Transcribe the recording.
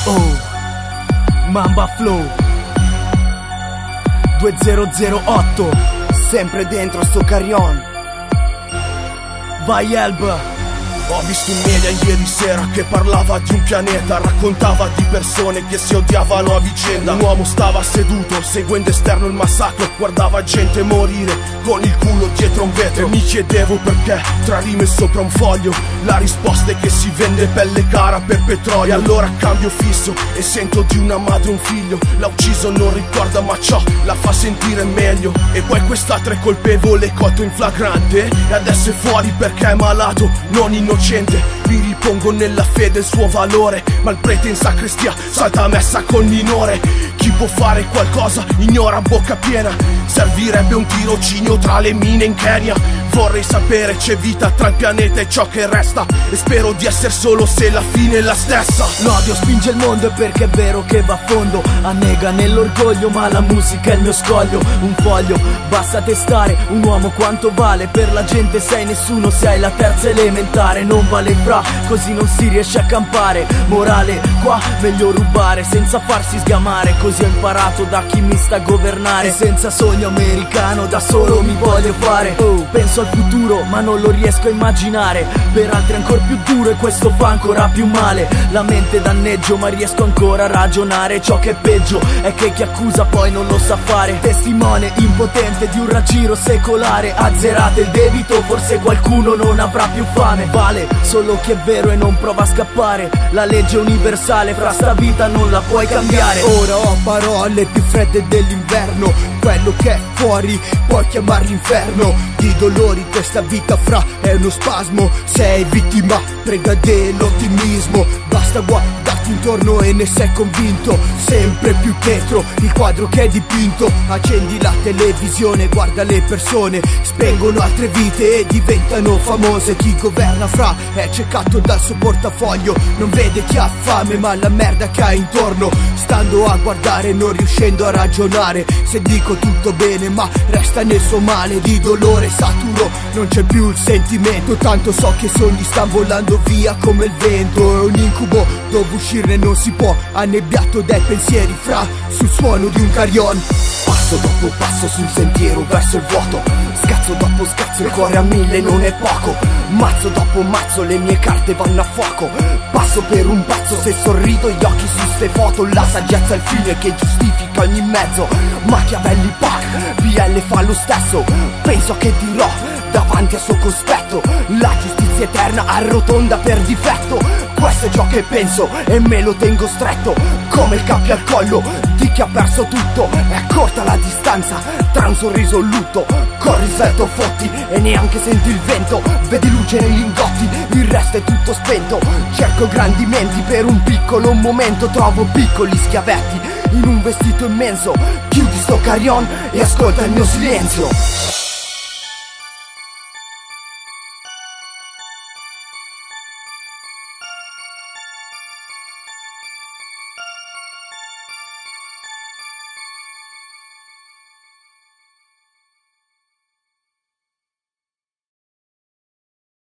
Oh, Mamba Flow 2008, sempre dentro sto carrion. Vai Elba. Ho visto un media ieri sera che parlava di un pianeta, raccontava di persone che si odiavano a vicenda. Un uomo stava seduto, seguendo esterno il massacro, guardava gente morire con il culo dietro un vetro. E mi chiedevo perché, tra rime sopra un foglio, la risposta è che si vende pelle cara per petrolio. E allora cambio fisso e sento di una madre un figlio, l'ha ucciso non ricorda ma ciò la fa sentire meglio. E poi quest'altro è colpevole, cotto in flagrante, e adesso è fuori perché è malato, non innocente. Mi ripongo nella fede il suo valore, ma il prete in sacrestia salta a messa col minore. Chi può fare qualcosa ignora a bocca piena, servirebbe un tirocinio tra le mine in Kenya. Vorrei sapere c'è vita tra il pianeta e ciò che resta, e spero di essere solo se la fine è la stessa. L'odio spinge il mondo e perché è vero che va a fondo, annega nell'orgoglio ma la musica è il mio scoglio. Un foglio, basta testare un uomo quanto vale, per la gente sei nessuno se hai la terza elementare. Non vale fra, così non si riesce a campare. Morale, qua meglio rubare senza farsi sgamare, così ho imparato da chi mi sta a governare. E senza sogno americano da solo mi voglio fare. Oh, penso al futuro ma non lo riesco a immaginare, per altri ancora più duro e questo fa ancora più male. La mente danneggio ma riesco ancora a ragionare. Ciò che è peggio è che chi accusa poi non lo sa fare. Testimone impotente di un raggiro secolare, azzerate il debito, forse qualcuno non avrà più fame. Vale solo chi è vero e non prova a scappare, la legge universale fra sta vita non la puoi cambiare. Ora ho parole più fredde dell'inverno, quello che è fuori puoi chiamarlo inferno. Di dolori questa vita fra è uno spasmo, sei vittima preda dell'ottimismo. Basta guardarti intorno e ne sei convinto, sempre più dietro il quadro che è dipinto. Accendi la televisione, guarda le persone, spengono altre vite e diventano famose. Chi governa fra è ciecato dal suo portafoglio, non vede chi ha fame ma la merda che ha intorno. Stando a guardare non riuscendo a ragionare, se dico tutto bene ma resta nel suo male. Di dolore saturo non c'è più il sentimento, tanto so che i sogni stanno volando via come il vento. È un incubo dove uscirne non si può, annebbiato dai pensieri fra sul suono di un carillon. Passo dopo passo sul sentiero verso il vuoto, scazzo dopo scazzo il cuore a mille non è poco. Mazzo dopo mazzo le mie carte vanno a fuoco, passo per un pazzo se sorrido gli occhi su ste foto. La saggezza è il fine che giustifica ogni mezzo, Machiavelli Pac, BL fa lo stesso. Penso che dirò davanti al suo cospetto, la giustizia eterna arrotonda per difetto. Questo è ciò che penso e me lo tengo stretto, come il cappio al collo di chi ha perso tutto. È corta la distanza tra un sorriso e un lutto, corri svelto fotti e neanche senti il vento. Vedi luce nei lingotti, il resto è tutto spento. Cerco grandi menti per un piccolo momento, trovo piccoli schiavetti in un vestito immenso. Chiudi sto carillon e ascolta il mio silenzio.